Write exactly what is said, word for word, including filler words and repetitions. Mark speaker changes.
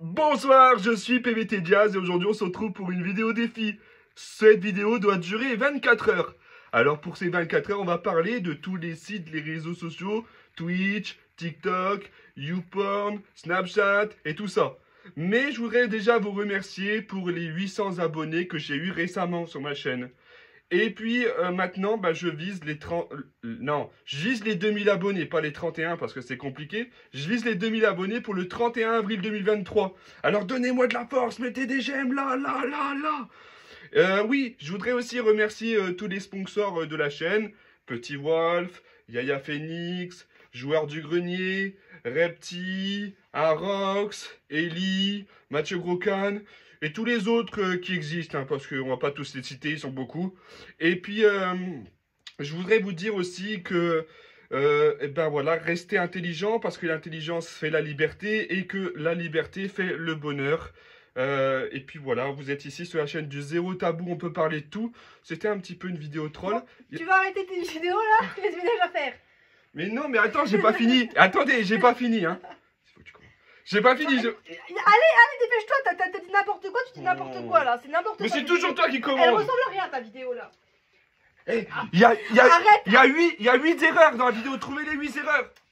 Speaker 1: Bonsoir, je suis P V T Diaz et aujourd'hui on se retrouve pour une vidéo défi. Cette vidéo doit durer vingt-quatre heures. Alors pour ces vingt-quatre heures, on va parler de tous les sites, les réseaux sociaux, Twitch, TikTok, YouPorn, Snapchat et tout ça. Mais je voudrais déjà vous remercier pour les huit cents abonnés que j'ai eu récemment sur ma chaîne. Et puis euh, maintenant, bah, je vise les trente... Euh, non, je vise les deux mille abonnés, pas les trente et un parce que c'est compliqué. Je vise les deux mille abonnés pour le trente et un avril deux mille vingt-trois. Alors donnez-moi de la force, mettez des j'aime là, là, là, là. Euh, oui, je voudrais aussi remercier euh, tous les sponsors euh, de la chaîne. Petit Wolf, Yaya Phoenix, Joueur du Grenier, Repti, Arox, Ellie, Mathieu Grocan... Et tous les autres euh, qui existent, hein, parce qu'on ne va pas tous les citer, ils sont beaucoup. Et puis, euh, je voudrais vous dire aussi que, euh, eh ben voilà, restez intelligent, parce que l'intelligence fait la liberté, et que la liberté fait le bonheur. Euh, et puis voilà, vous êtes ici sur la chaîne du Zéro Tabou, on peut parler de tout. C'était un petit peu une vidéo troll.
Speaker 2: Bon, tu vas arrêter tes vidéos là, tu laisses ménage à faire.
Speaker 1: Mais non, mais attends, j'ai pas fini. Attendez, j'ai pas fini, hein. J'ai pas fini, je...
Speaker 2: Allez, allez, dépêche-toi, t'as dit n'importe quoi, tu dis n'importe quoi là, c'est n'importe quoi.
Speaker 1: Mais c'est toujours toi qui
Speaker 2: Elle
Speaker 1: commence.
Speaker 2: ressemble à rien ta vidéo là.
Speaker 1: Il y a, y a,
Speaker 2: Arrête.
Speaker 1: y a huit, y a huit erreurs dans la vidéo, trouvez les huit erreurs.